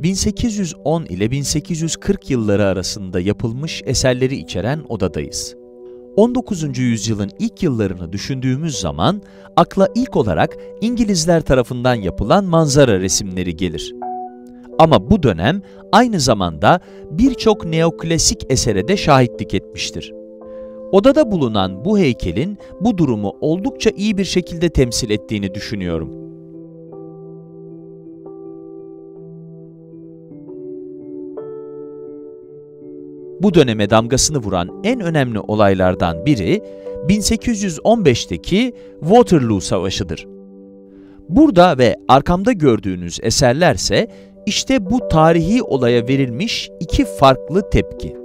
1810 ile 1840 yılları arasında yapılmış eserleri içeren odadayız. 19. yüzyılın ilk yıllarını düşündüğümüz zaman akla ilk olarak İngilizler tarafından yapılan manzara resimleri gelir. Ama bu dönem aynı zamanda birçok neoklasik esere de şahitlik etmiştir. Odada bulunan bu heykelin bu durumu oldukça iyi bir şekilde temsil ettiğini düşünüyorum. Bu döneme damgasını vuran en önemli olaylardan biri 1815'teki Waterloo Savaşı'dır. Burada ve arkamda gördüğünüz eserlerse işte bu tarihi olaya verilmiş iki farklı tepki.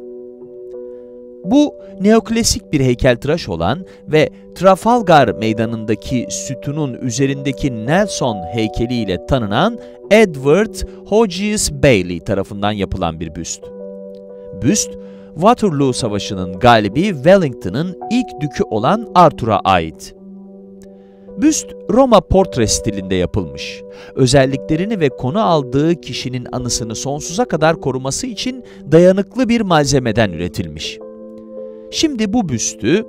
Bu neoklasik bir heykeltıraş olan ve Trafalgar Meydanı'ndaki sütunun üzerindeki Nelson heykeliyle tanınan Edward Hodges Bailey tarafından yapılan bir büst. Büst, Waterloo Savaşı'nın galibi Wellington'ın ilk dükü olan Arthur'a ait. Büst, Roma portre stilinde yapılmış. Özelliklerini ve konu aldığı kişinin anısını sonsuza kadar koruması için dayanıklı bir malzemeden üretilmiş. Şimdi bu büstü,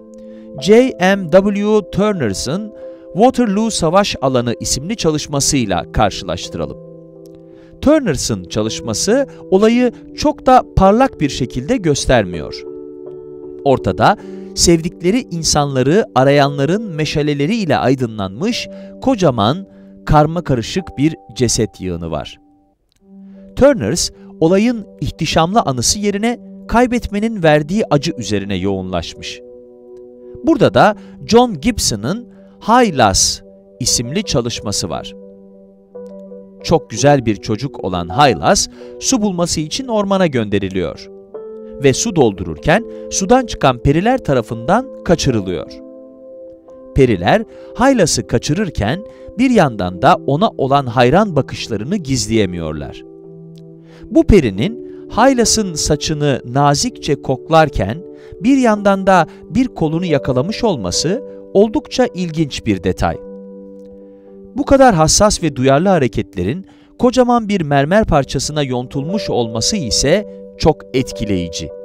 J.M.W. Turner's'ın Waterloo Savaş Alanı isimli çalışmasıyla karşılaştıralım. Turner's'ın çalışması olayı çok da parlak bir şekilde göstermiyor. Ortada sevdikleri insanları arayanların meşaleleriyle aydınlanmış kocaman, karmakarışık bir ceset yığını var. Turners, olayın ihtişamlı anısı yerine kaybetmenin verdiği acı üzerine yoğunlaşmış. Burada da John Gibson'ın Hylas isimli çalışması var. Çok güzel bir çocuk olan Hylas, su bulması için ormana gönderiliyor ve su doldururken sudan çıkan periler tarafından kaçırılıyor. Periler, Hylas'ı kaçırırken bir yandan da ona olan hayran bakışlarını gizleyemiyorlar. Bu perinin Hylas'ın saçını nazikçe koklarken bir yandan da bir kolunu yakalamış olması oldukça ilginç bir detay. Bu kadar hassas ve duyarlı hareketlerin kocaman bir mermer parçasına yontulmuş olması ise çok etkileyici.